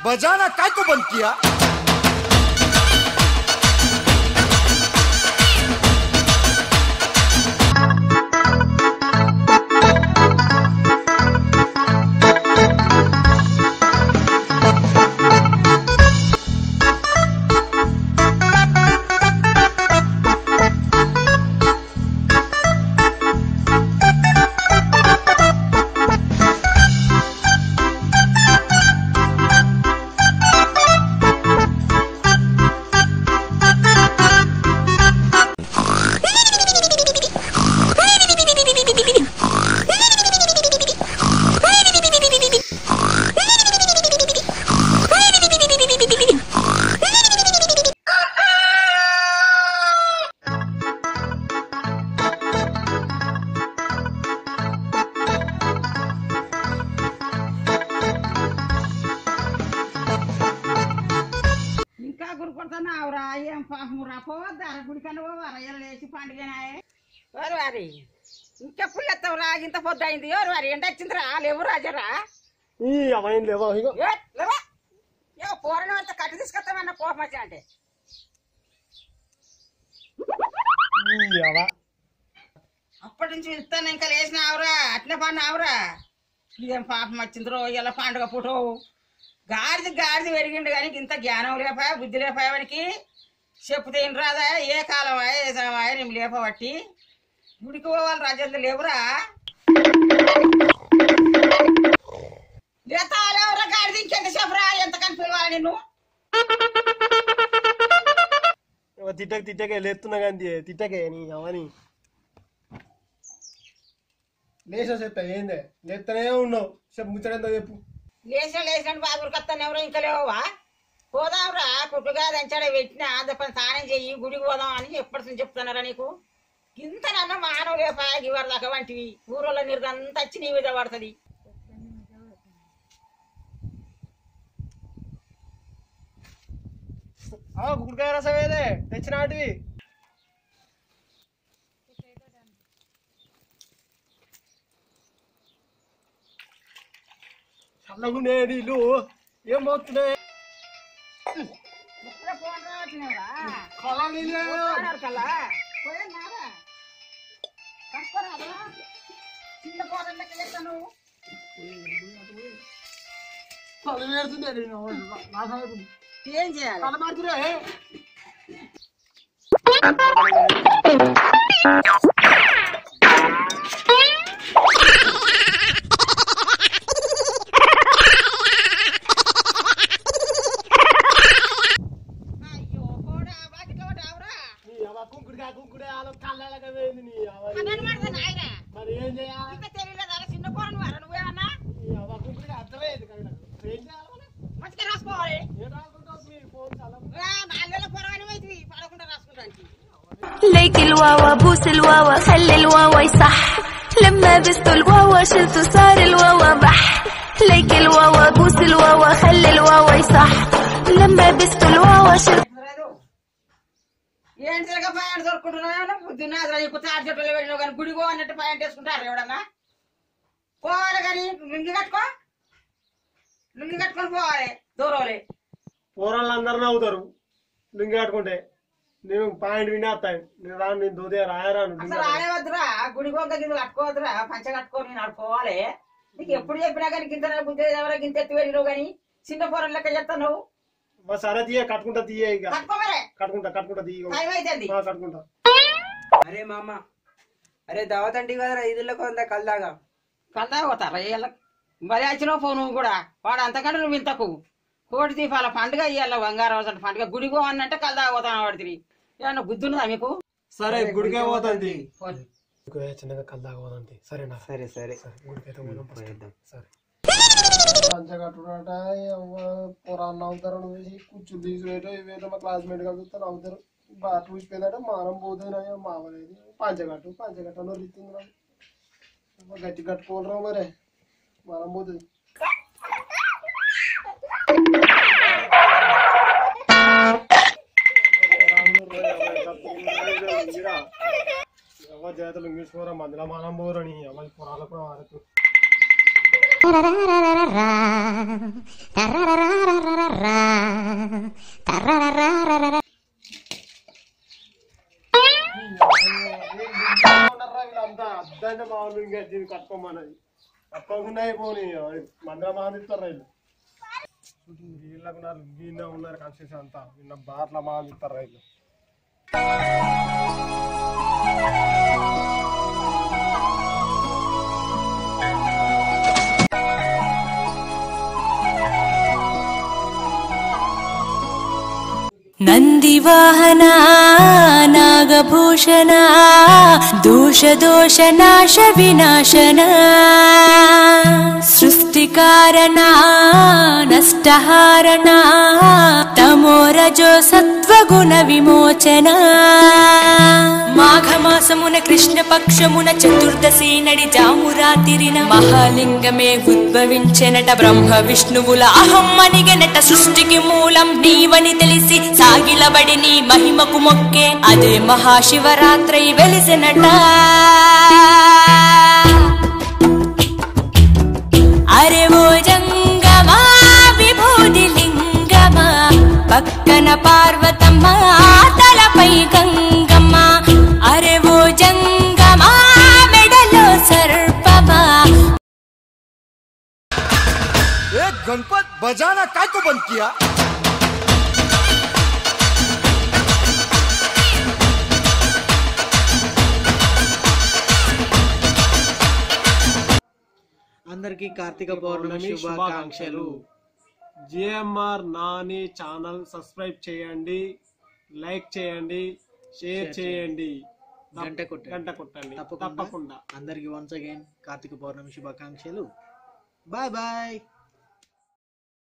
बजाना काय को बंद किया? ఇంకా పుల్లెత్తవరా ఇంత పొద్దు అయింది ఎవరు వారి ఎండ వచ్చిందిరా లేవు రాజరా పోరణ అంత కట్టి తీసుకొస్తామన్న కోపం వచ్చా అంటే అప్పటి నుంచి ఇస్తాను ఇంకా లేచినావురా అట్నే పడినావురా ఇదేం పాపం వచ్చిందిరో ఇలా పండుగ పుటో గాడిది పెరిగిండు కానీ ఇంత జ్ఞానం లేపాయా బుద్ధి లేపాయా వానికి చెప్తే ఏం రాదా ఏ కాలం ఏ సమయ నేను లేపబట్టి గుడికి పోవాలి రాజేంద్ర లేవురా లేతాలేవురా గాడిది ఇంకెంత చెప్పరా ఎంతకని పిలవాలి నిన్ను తిట్టకే లేస్తున్నా కానీ తిట్టకే నీ అవని లేచా చెప్తా ఏందే లేస్తూనే ఉన్నావు చెప్పు ముచ్చడంతా చెప్పు లేచిన బాబుకి వస్తాను ఎవరో ఇంకా లేవా పోదాంరా కుట్టుగా దంచాడ పెట్టినా పని తానే చెయ్యి గుడికి పోదాం అని ఎప్పటి చెప్తున్నారా నీకు ఇంతనన్నా మానవ లేపాయ ఇవరి దాకా వంటివి ఊరోళ్ళ నీరుదంతా వచ్చి నీ మీద పడుతుంది గుడికాయ రసం ఏదే తెచ్చినాటివి చల్లగుండే నీళ్ళు ఏం పోతున్నాయి కళ నీళ్ళు చిన్న కోడళ్ళకి వేస్తాను ఏం చేయాలి కళ మారుతురే మరి ఏం చేయాలి చిన్న కోరను వారా నువ్వేమన్నా మంచిగా రాసుకోవాలి నాలుగేళ్ళ పొరవని అయితే పడకుండా రాసుకుంటానికి ليك الواوا بوس الواوا خلي الواوا يصح لما بست الواوا شلت صار الواوا بح ليك الواوا بوس الواوا خلي الواوا يصح لما بست الواوا شلت ఏం తిరగ పాయింట్ దొరుకుంటున్నా పొద్దున్న నీకు తాడు చెట్లు వెళ్ళినావు కానీ గుడిగో అన్నట్టు పాయింట్ వేసుకుంటారు ఎవడన్నా పోవాలి కానీ లుంగి కట్టుకొని పోవాలి దూరంలే పూర్వాళ్ళు అందరూ నవ్వుతారు లుంగి కట్టుకుంటే నేను పాయింట్ వినేస్తాను నేను రాను నేను దోదే రాయరాను అసలు రాయవద్దురా గుడిగో గింజలు కట్టుకోవద్దురా పంచ కట్టుకొని నడుకోవాలి నీకు ఎప్పుడు చెప్పినా కానీ గింత బుద్ధి ఎవరో గింత ఎత్తి వెళ్ళినావు కానీ చిన్న పొరం లెక్క చెప్తాను సరే తీయ కట్టుకుంటా తీయ ఇక కట్టుకోమరే కట్టుకుంటా తీయ టైం అవుతుంది కట్టుకుంటా అరే మామ అరే దావత్ అంటే కదా ఐదులకు అంతా కల్దాగా పోతారా మరి వచ్చినావు పో నువ్వు కూడా వాడు అంతకంటే నువ్వు ఇంతకు కోటి దీపాల పండుగ ఇయ్యాల బంగారం పండుగ గుడిగో అన్నంటే కలదాపోతాను వాడికి ఏమన్నా బుద్ధి ఉన్నదా మీకు సరే గుడికే పోతుంది చిన్నగా కల్దాగా పోతుంది సరేనా సరే సరే గుడికైతే పోదాం సరే పంచగట్టుడంట పొరాన్ని అవుతారు వేసి కూర్చుని తీసుకునేటో ఇవేటో మా క్లాస్మేట్ కలుగుతారు అవుతారు బాగా చూసిపోయిందంటే మానం పోతుంది మామలేదు పంచగట్టలో రీతింది గట్టి కట్టుకోలేరా మరి మానం పోతుంది ఎవరి జాతలు ఇంగ్లీష్ పోరా మందులో మనం పోరని ఎవరి పొరాలు కూడా వాడుతూ వీళ్ళంతా అద్దంటే బాగుంది ఇంకా దీన్ని కట్టుకోమన్నది కట్టుకోకుండా అయిపోయి మందర మాదిస్తారు రైలు వీళ్ళకు వీళ్ళ ఉన్నారు కన్స్ట్రక్షన్ అంతా వీళ్ళ బాట్ల మాదిస్తారు రైలు నందివాహన నాగభూషణ దోష దోష నాశ వినాశన సృష్టికారణ నష్టహారణ తమోరజో సత్వగుణ విమోచన మాఘమాసమున కృష్ణపక్షమున చతుర్దశి నడి జామురాతిరిన మహాలింగమే ఉద్భవించెనట బ్రహ్మ విష్ణువుల అహం అనిగెనట సృష్టికి మూలం నీవని తెలిసి సాగిలబడి నీ మహిమకు మొక్కే అదే మహాశివరాత్రి వెలిసినట అరే ఓ జంగమా విభూతి లింగమా పక్కన పార్వతమ్మ తలపై గంగమ్మ అరే ఓ జంగమా మెడలో సర్పమా गणपत बजाना काय को बंद किया అందరికీ కార్తీక పౌర్ణమి శుభాకాంక్షలు. జిఎంఆర్ నాని ఛానల్ సబ్స్క్రైబ్ చేయండి, లైక్ చేయండి, షేర్ చేయండి, గంట కొట్టండి తప్పకుండా. అందరికీ వన్స్ అగైన్ కార్తీక పౌర్ణమి శుభాకాంక్షలు. Bye bye.